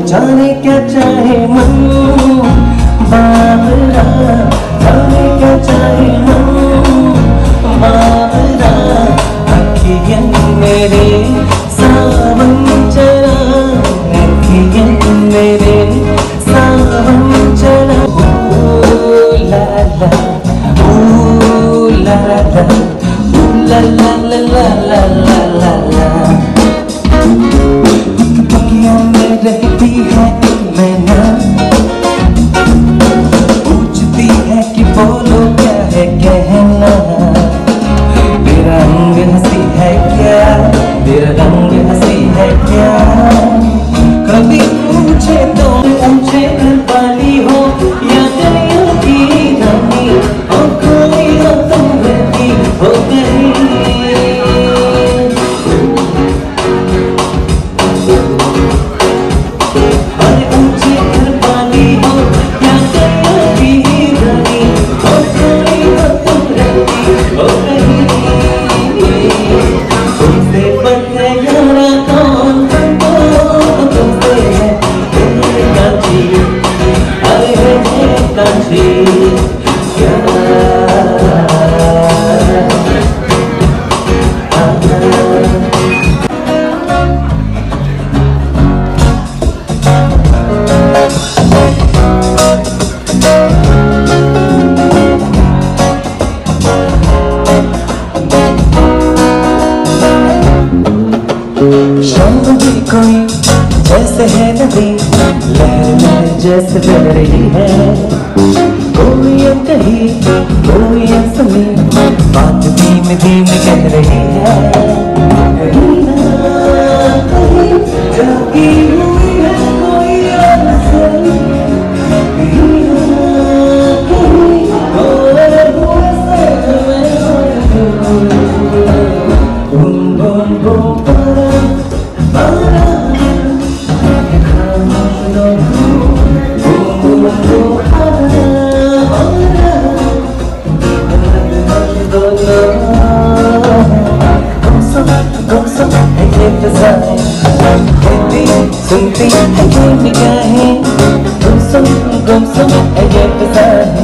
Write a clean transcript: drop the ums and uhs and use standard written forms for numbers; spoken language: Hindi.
जाने क्या चाहे मन बाबरा, जाने क्या चाहे मन बाबरा। अखियाँ मेरे सावन चढ़ा, अखियाँ मेरे सावन चढ़ा। ओ ला ला, ओ ला ला, ओ ला ला ला ला ला ला ला। रहती है मैना, पूछती है कि बोलो क्या है कहना। तेरा रंग हंसी है क्या, तेरा रंग हंसी है क्या। कभी पूछे तो पूछे घर वाली हो या गलियों की रानी, हो कोई हो तुम रहती हो कहीं। कोई जैसे है नदी, लहर लहर जैसे बह रही है। कोई कही कोई सुनी, बात धीमे धीमे कह रही है। कहीं ना कहीं जागी हुई है कोई आवाज़, कहीं ना कहीं गोरे हुए सर में। बूम बूम बूम सुनती है ये निगाहें, गुमसुम है ये फिजाएं।